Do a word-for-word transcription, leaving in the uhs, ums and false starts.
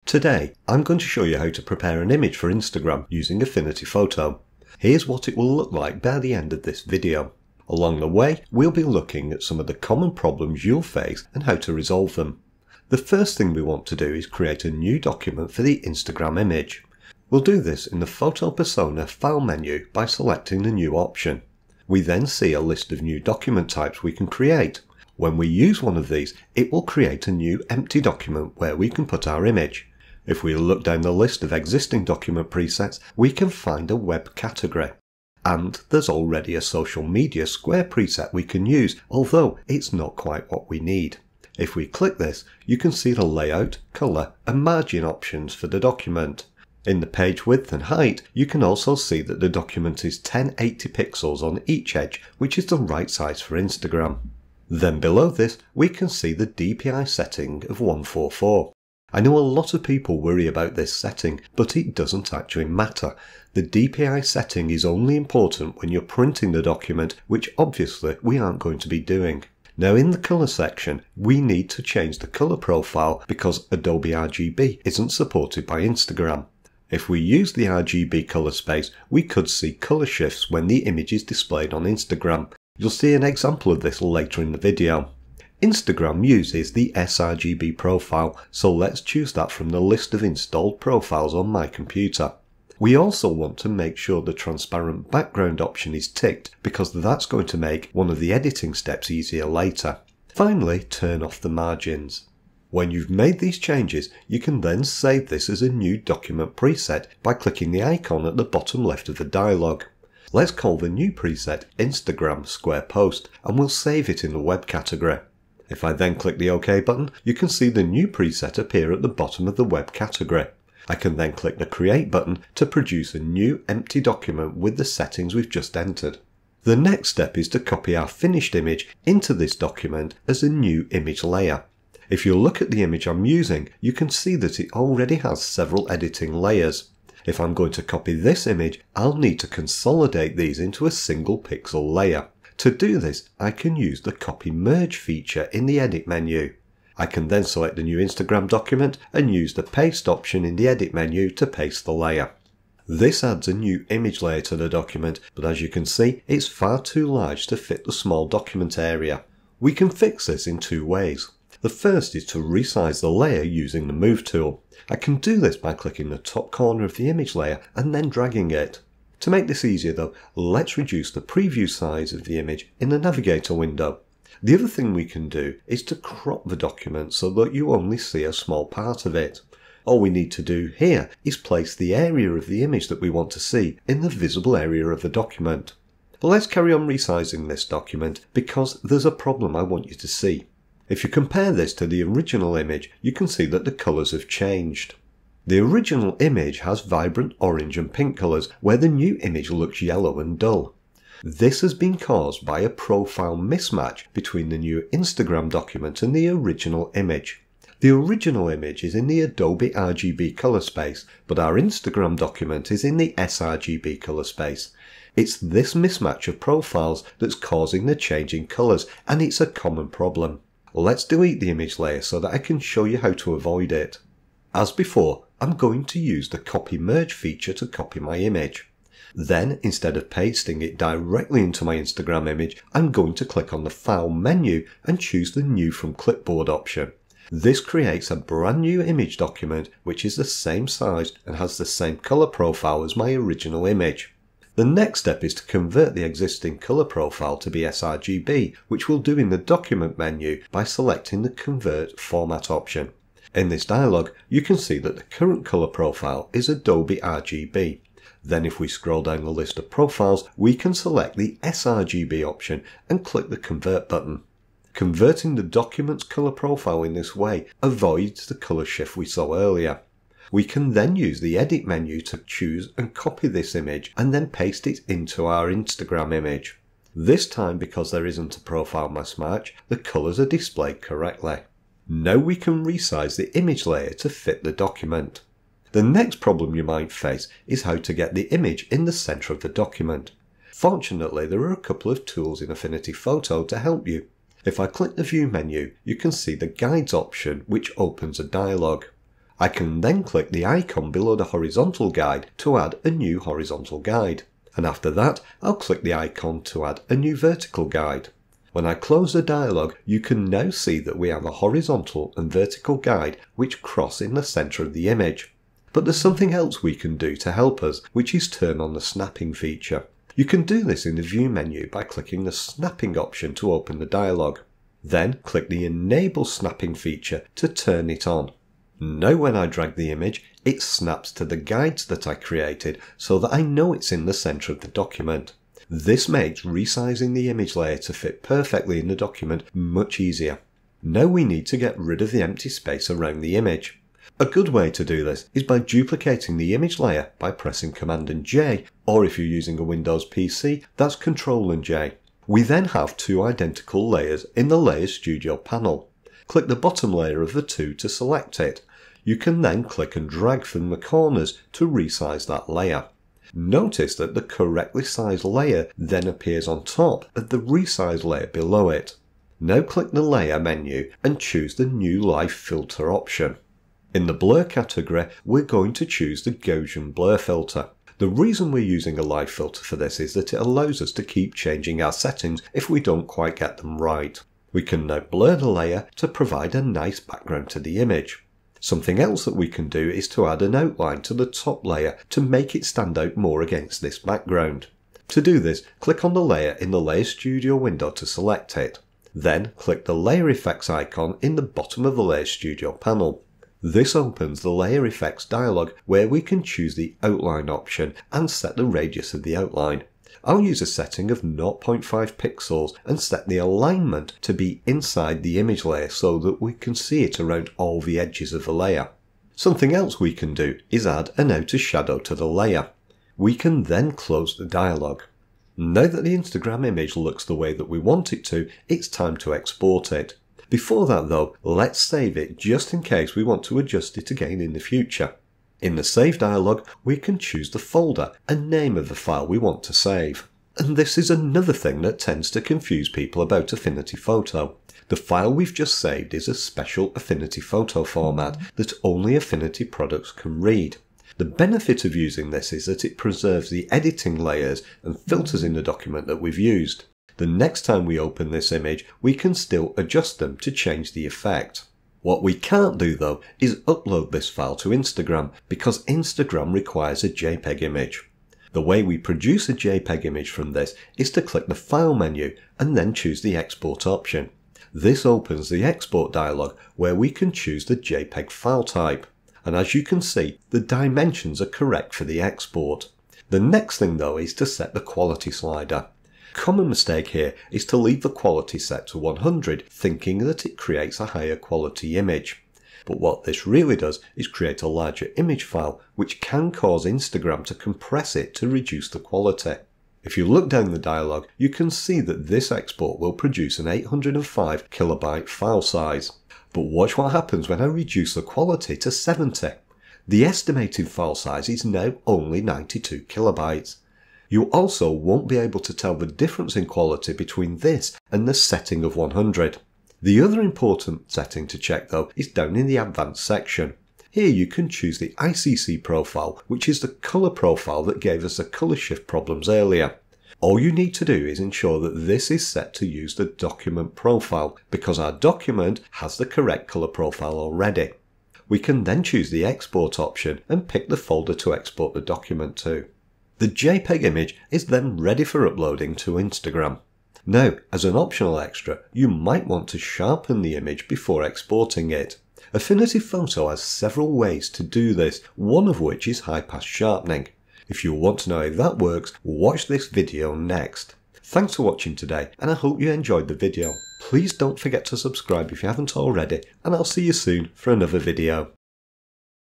Today, I'm going to show you how to prepare an image for Instagram using Affinity Photo. Here's what it will look like by the end of this video. Along the way, we'll be looking at some of the common problems you'll face and how to resolve them. The first thing we want to do is create a new document for the Instagram image. We'll do this in the Photo Persona File menu by selecting the new option. We then see a list of new document types we can create. When we use one of these, it will create a new empty document where we can put our image. If we look down the list of existing document presets, we can find a web category. And there's already a social media square preset we can use, although it's not quite what we need. If we click this, you can see the layout, colour and margin options for the document. In the page width and height, you can also see that the document is ten eighty pixels on each edge, which is the right size for Instagram. Then below this, we can see the D P I setting of one forty-four. I know a lot of people worry about this setting, but it doesn't actually matter. The D P I setting is only important when you're printing the document, which obviously we aren't going to be doing. Now in the colour section, we need to change the colour profile because Adobe R G B isn't supported by Instagram. If we use the R G B colour space, we could see colour shifts when the image is displayed on Instagram. You'll see an example of this later in the video. Instagram uses the sRGB profile, so let's choose that from the list of installed profiles on my computer. We also want to make sure the transparent background option is ticked because that's going to make one of the editing steps easier later. Finally, turn off the margins. When you've made these changes, you can then save this as a new document preset by clicking the icon at the bottom left of the dialog. Let's call the new preset Instagram Square Post and we'll save it in the web category. If I then click the OK button, you can see the new preset appear at the bottom of the web category. I can then click the Create button to produce a new empty document with the settings we've just entered. The next step is to copy our finished image into this document as a new image layer. If you look at the image I'm using, you can see that it already has several editing layers. If I'm going to copy this image, I'll need to consolidate these into a single pixel layer. To do this, I can use the Copy Merge feature in the Edit menu. I can then select the new Instagram document and use the Paste option in the Edit menu to paste the layer. This adds a new image layer to the document, but as you can see, it's far too large to fit the small document area. We can fix this in two ways. The first is to resize the layer using the Move tool. I can do this by clicking the top corner of the image layer and then dragging it. To make this easier though, let's reduce the preview size of the image in the navigator window. The other thing we can do is to crop the document so that you only see a small part of it. All we need to do here is place the area of the image that we want to see in the visible area of the document. But let's carry on resizing this document because there's a problem I want you to see. If you compare this to the original image, you can see that the colours have changed. The original image has vibrant orange and pink colours, where the new image looks yellow and dull. This has been caused by a profile mismatch between the new Instagram document and the original image. The original image is in the Adobe R G B colour space, but our Instagram document is in the sRGB colour space. It's this mismatch of profiles that's causing the change in colours, and it's a common problem. Let's delete the image layer so that I can show you how to avoid it. As before, I'm going to use the Copy Merge feature to copy my image. Then, instead of pasting it directly into my Instagram image, I'm going to click on the File menu and choose the New from Clipboard option. This creates a brand new image document which is the same size and has the same colour profile as my original image. The next step is to convert the existing colour profile to be sRGB, which we'll do in the Document menu by selecting the Convert Format option. In this dialog, you can see that the current colour profile is Adobe R G B. Then if we scroll down the list of profiles, we can select the sRGB option and click the Convert button. Converting the document's colour profile in this way avoids the colour shift we saw earlier. We can then use the Edit menu to choose and copy this image and then paste it into our Instagram image. This time, because there isn't a profile mismatch, the colours are displayed correctly. Now we can resize the image layer to fit the document. The next problem you might face is how to get the image in the centre of the document. Fortunately, there are a couple of tools in Affinity Photo to help you. If I click the View menu, you can see the Guides option which opens a dialog. I can then click the icon below the horizontal guide to add a new horizontal guide. And after that, I'll click the icon to add a new vertical guide. When I close the dialog, you can now see that we have a horizontal and vertical guide which cross in the center of the image. But there's something else we can do to help us, which is turn on the snapping feature. You can do this in the View menu by clicking the Snapping option to open the dialog. Then click the Enable Snapping feature to turn it on. Now when I drag the image, it snaps to the guides that I created so that I know it's in the center of the document. This makes resizing the image layer to fit perfectly in the document much easier. Now we need to get rid of the empty space around the image. A good way to do this is by duplicating the image layer by pressing Command and J, or if you're using a Windows P C, that's Control and J. We then have two identical layers in the Layers Studio panel. Click the bottom layer of the two to select it. You can then click and drag from the corners to resize that layer. Notice that the correctly sized layer then appears on top of the resized layer below it. Now click the Layer menu and choose the New Live Filter option. In the Blur category, we're going to choose the Gaussian Blur filter. The reason we're using a live filter for this is that it allows us to keep changing our settings if we don't quite get them right. We can now blur the layer to provide a nice background to the image. Something else that we can do is to add an outline to the top layer to make it stand out more against this background. To do this, click on the layer in the Layer Studio window to select it. Then click the Layer Effects icon in the bottom of the Layer Studio panel. This opens the Layer Effects dialog where we can choose the Outline option and set the radius of the outline. I'll use a setting of zero point five pixels and set the alignment to be inside the image layer so that we can see it around all the edges of the layer. Something else we can do is add an outer shadow to the layer. We can then close the dialog. Now that the Instagram image looks the way that we want it to, it's time to export it. Before that though, let's save it just in case we want to adjust it again in the future. In the Save dialog, we can choose the folder and name of the file we want to save. And this is another thing that tends to confuse people about Affinity Photo. The file we've just saved is a special Affinity Photo format that only Affinity products can read. The benefit of using this is that it preserves the editing layers and filters in the document that we've used. The next time we open this image, we can still adjust them to change the effect. What we can't do though is upload this file to Instagram because Instagram requires a JPEG image. The way we produce a JPEG image from this is to click the File menu and then choose the Export option. This opens the Export dialog where we can choose the JPEG file type. And as you can see, the dimensions are correct for the export. The next thing though is to set the quality slider. Common mistake here is to leave the quality set to one hundred, thinking that it creates a higher quality image. But what this really does is create a larger image file, which can cause Instagram to compress it to reduce the quality. If you look down the dialog, you can see that this export will produce an eight hundred five kilobyte file size. But watch what happens when I reduce the quality to seventy. The estimated file size is now only ninety-two kilobytes. You also won't be able to tell the difference in quality between this and the setting of one hundred. The other important setting to check though is down in the Advanced section. Here you can choose the I C C profile, which is the colour profile that gave us the colour shift problems earlier. All you need to do is ensure that this is set to use the document profile, because our document has the correct colour profile already. We can then choose the Export option and pick the folder to export the document to. The JPEG image is then ready for uploading to Instagram. Now, as an optional extra, you might want to sharpen the image before exporting it. Affinity Photo has several ways to do this, one of which is high-pass sharpening. If you want to know how that works, watch this video next. Thanks for watching today, and I hope you enjoyed the video. Please don't forget to subscribe if you haven't already, and I'll see you soon for another video.